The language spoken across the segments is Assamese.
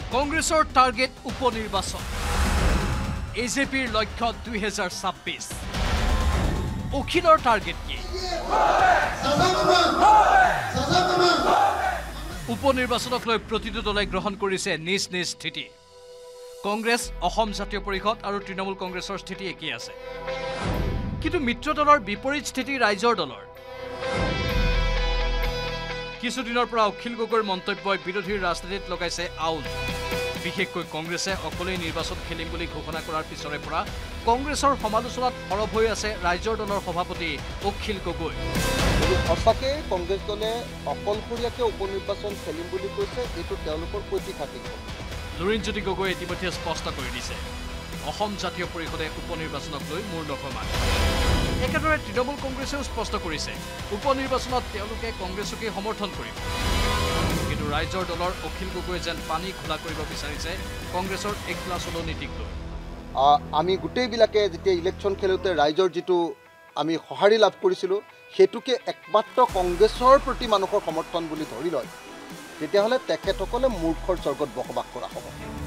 কংগ্ৰেছৰ টাৰ্গেট উপনিৰ্বাচন এজেপিৰ লক্ষ্য 2026 অখিলৰ টাৰ্গেট কি উপনিৰ্বাচনক লৈ প্ৰতিটো দলে গ্ৰহণ কৰিছে নিজ নিজ স্থিতি কংগ্ৰেছ অসম জাতীয় পৰিষদ আৰু তৃণমূল কংগ্ৰেছৰ স্থিতি একেই আছে কিন্তু মিত্ৰ দলৰ বিপৰীত স্থিতি ৰাইজৰ দলৰ কিছুদিনৰ পৰা অখিল গগৈৰ মন্তব্যই বিৰোধীৰ ৰাজনীতিত লগাইছে আউল বিশেষকৈ কংগ্ৰেছে অকলেই নিৰ্বাচন খেলিম বুলি ঘোষণা কৰাৰ পিছৰে পৰা কংগ্ৰেছৰ সমালোচনাত সৰব হৈ আছে ৰাইজৰ দলৰ সভাপতি অখিল গগৈ সঁচাকৈ কংগ্ৰেছ দলে অকলশৰীয়াকৈ উপনিৰ্বাচন খেলিম বুলি কৈছে এইটো তেওঁলোকৰ প্ৰতীক থাকিব লুৰিণজ্যোতি গগৈ ইতিমধ্যে স্পষ্ট কৰি দিছে অসম জাতীয় পৰিষদে উপনিৰ্বাচনক লৈ মূৰ নখমায় একেদৰে তৃণমূল কংগ্ৰেছেও স্পষ্ট কৰিছে উপনিৰ্বাচনত তেওঁলোকে কংগ্ৰেছকে সমৰ্থন কৰিব কিন্তু ৰাইজৰ দলৰ অখিল গগৈ যেন পানী খোলা কৰিব বিচাৰিছে কংগ্ৰেছৰ একলাচলো নীতিক লৈ আমি গোটেইবিলাকে যেতিয়া ইলেকশ্যন খেলোঁতে ৰাইজৰ যিটো আমি সঁহাৰি লাভ কৰিছিলোঁ সেইটোকে একমাত্ৰ কংগ্ৰেছৰ প্ৰতি মানুহৰ সমৰ্থন বুলি ধৰি লয় তেতিয়াহ'লে তেখেতসকলে মূৰ্খৰ স্বৰ্গত বসবাস কৰা হ'ব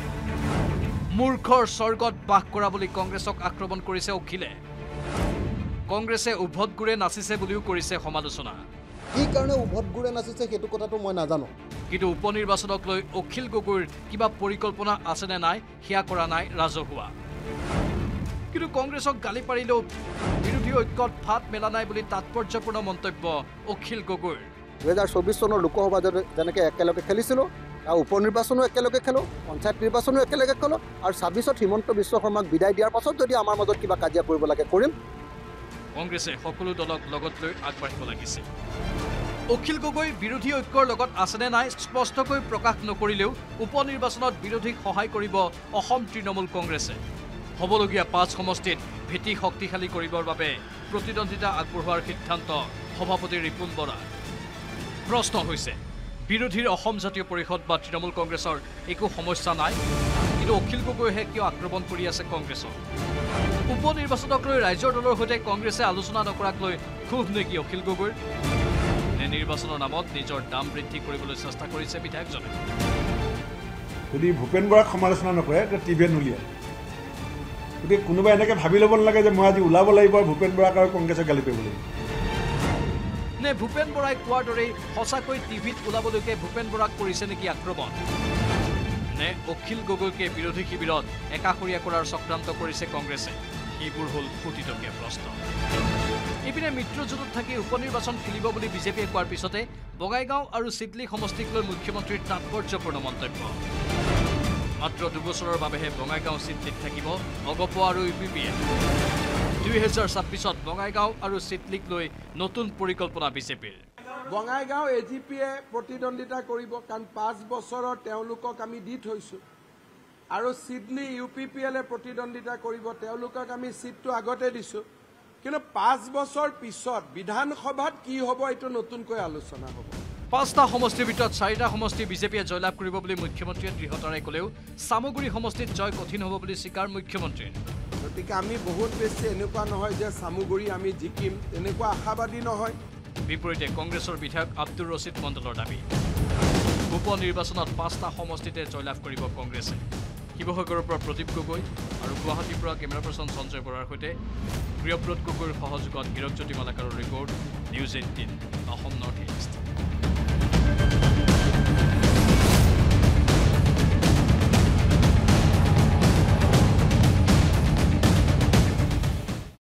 মূৰ্খৰ স্বৰ্গত বাস কৰা বুলি কংগ্ৰেছক আক্ৰমণ কৰিছে অখিলে কংগ্ৰেছে উভত গুৰে নাচিছে বুলিও কৰিছে সমালোচনা কি কাৰণে উভত গুৰে নাচিছে সেইটো কথাটো মই নাজানো কিন্তু উপনিৰ্বাচনক লৈ অখিল গগৈৰ কিবা পৰিকল্পনা আছে নে নাই সেয়া কৰা নাই ৰাজহুৱা কিন্তু কংগ্ৰেছক গালি পাৰিলেও বিৰোধী ঐক্যত ফাট মেলা নাই বুলি তাৎপৰ্যপূৰ্ণ মন্তব্য অখিল গগৈৰ 2024 চনৰ লোকসভা যেনেকৈ একেলগে খেলিছিলোঁ আৰু উপনিৰ্বাচনো একেলগে খেলোঁ পঞ্চায়ত নিৰ্বাচনো একেলগে খেলোঁ আৰু 26ত হিমন্ত বিশ্ব শৰ্মাক বিদায় দিয়াৰ পাছত যদি আমাৰ মাজত কিবা কাজিয়া কৰিব লাগে কৰিম কংগ্ৰেছে সকলো দলক লগত লৈ আগবাঢ়িব লাগিছে অখিল গগৈ বিৰোধী ঐক্যৰ লগত আছেনে নাই স্পষ্টকৈ প্ৰকাশ নকৰিলেও উপনিৰ্বাচনত বিৰোধীক সহায় কৰিব অসম তৃণমূল কংগ্ৰেছে হ'বলগীয়া 5 সমষ্টিত ভেটি শক্তিশালী কৰিবৰ বাবে প্ৰতিদ্বন্দ্বিতা আগবঢ়োৱাৰ সিদ্ধান্ত সভাপতি ৰিপুণ বৰা প্ৰশ্ন হৈছে বিৰোধীৰ অসম জাতীয় পৰিষদ বা তৃণমূল কংগ্ৰেছৰ একো সমস্যা নাই কিন্তু অখিল গগৈহে কিয় আক্ৰমণ কৰি আছে কংগ্ৰেছক উপনিৰ্বাচনক লৈ ৰাইজৰ দলৰ সৈতে কংগ্ৰেছে আলোচনা নকৰাক লৈ ক্ষোভ নেকি অখিল গগৈৰ নে নিৰ্বাচনৰ নামত নিজৰ দাম বৃদ্ধি কৰিবলৈ চেষ্টা কৰিছে বিধায়কজনে যদি ভূপেন বৰাক সমালোচনা নকৰে তেতিয়া টিভিয়ে নুলিয়ায় গতিকে কোনোবাই এনেকৈ ভাবি ল'ব নালাগে যে মই আজি ওলাব লাগিব ভূপেন বৰাক আৰু কংগ্ৰেছক গালি পাৰিব লাগিব নে ভূপেন বৰাই কোৱাৰ দৰেই সঁচাকৈ টিভিত ওলাবলৈকে ভূপেন বৰাক কৰিছে নেকি আক্ৰমণ নে অখিল গগৈকে বিৰোধী শিবিৰত একাষৰীয়া কৰাৰ চক্ৰান্ত কৰিছে কংগ্ৰেছে এইবোৰ হ'ল কোটিটকীয়া প্ৰশ্ন ইপিনে মিত্ৰজোঁটত থাকি উপনিৰ্বাচন খেলিব বুলি বিজেপিয়ে কোৱাৰ পিছতে বঙাইগাঁও আৰু চিডলি সমষ্টিক লৈ মুখ্যমন্ত্ৰীৰ তাৎপৰ্যপূৰ্ণ মন্তব্য মাত্ৰ 2 বছৰৰ বাবেহে বঙাইগাঁও চিডলিত থাকিব অগপ আৰু ইউপিপিয়ে 2026ত বঙাইগাঁও আৰু চিডলিক লৈ নতুন পৰিকল্পনা বিজেপিৰ বঙাইগাঁও এজিপিয়ে প্ৰতিদ্বন্দ্বিতা কৰিব কাৰণ 5 বছৰৰ তেওঁলোকক আমি দি থৈছোঁ আৰু চিডলি ইউপিপিএলে প্ৰতিদ্বন্দ্বিতা কৰিব তেওঁলোকক আমি চিটটো আগতে দিছোঁ কিন্তু 5 বছৰ পিছত বিধানসভাত কি হ'ব এইটো নতুনকৈ আলোচনা হ'ব 5টা সমষ্টিৰ ভিতৰত 4টা সমষ্টি বিজেপিয়ে জয়লাভ কৰিব বুলি মুখ্যমন্ত্ৰীয়ে দৃঢ়তাৰে ক'লেও সামগুৰি সমষ্টিত জয় কঠিন হ'ব বুলি স্বীকাৰ মুখ্যমন্ত্ৰীৰ গতিকে আমি বহুত বেছি এনেকুৱা নহয় যে সামগুৰি আমি জিকিম তেনেকুৱা আশাবাদী নহয় বিপৰীতে কংগ্ৰেছৰ বিধায়ক আব্দুৰ ৰছিদ মণ্ডলৰ দাবী উপনিৰ্বাচনত 5টা সমষ্টিতে জয়লাভ কৰিব কংগ্ৰেছে শিৱসাগৰৰ পৰা প্ৰদীপ গগৈ আৰু গুৱাহাটীৰ পৰা কেমেৰা পাৰ্চন সঞ্জয় বৰাৰ সৈতে প্ৰিয়ব্ৰত গগৈৰ সহযোগত হীৰকজ্যোতি মালাকাৰৰ ৰিপৰ্ট নিউজ 18